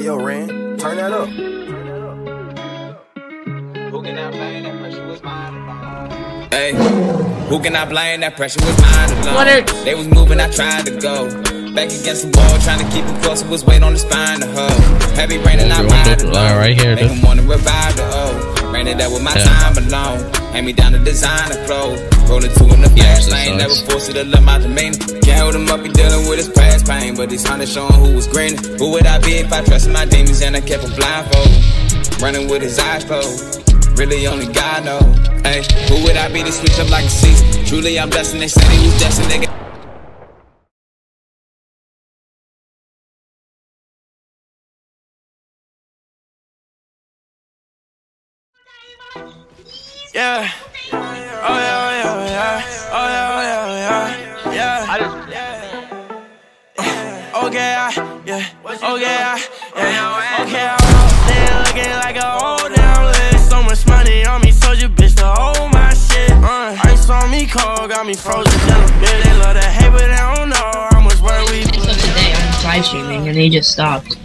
yo, Ren, turn that up. Who can I blame? That pressure was mine alone. Hey, who can I blame? That pressure was mine alone. They was moving, I tried to go. Back against the wall, trying to keep it close. It was weight on the spine to hug. Heavy rain and I ride alone. Right here, make them wanna revive the O. Ran it up with my time alone. Hand me down the designer clothes. Rolling two in the fast lane. Never forced it to let my demeanor. Can't hold him up, he dealing with his past pain. But he's honest, showing who was grinning. Who would I be if I trusted my demons and I kept a blindfold? Running with his eyes closed. Really only God knows. Hey, who would I be to switch up like a season? Truly I'm destined, they said he was destined, nigga. Yeah. Oh yeah, oh yeah, oh yeah. Oh yeah, oh yeah, oh yeah. Yeah. Okay, okay, I'm there looking like a old damn list. So much money on me, told you bitch to hold my shit. Ice on me cold, got me frozen till a bit. They love to hate, but they don't know how much work we put in. Today I'm live streaming and they just stopped.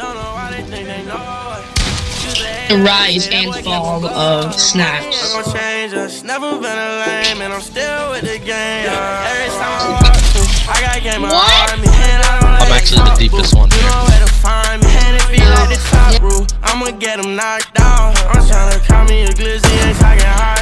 The rise and fall of snaps. Never been a lame and I'm still with the game. Every time I walk through, I got game behind me. I'm actually the deepest one here. You know where to find me. And if you like the top rule, I'ma get him knocked out. I'm trying to call me a glizzy, ain't talking hard.